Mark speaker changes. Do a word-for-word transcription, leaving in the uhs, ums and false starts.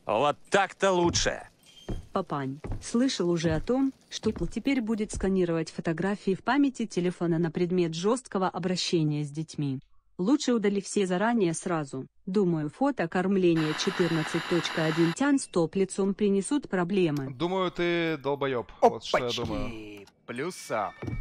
Speaker 1: Вот так-то лучше.
Speaker 2: Папань, слышал уже о том, что Apple теперь будет сканировать фотографии в памяти телефона на предмет жесткого обращения с детьми. Лучше удали все заранее сразу. Думаю, фото кормления четырнадцать точка один тян с топ-лицом принесут проблемы.
Speaker 3: Думаю, ты долбоеб. Вот что я думаю.
Speaker 4: Опачки! Плюс ап.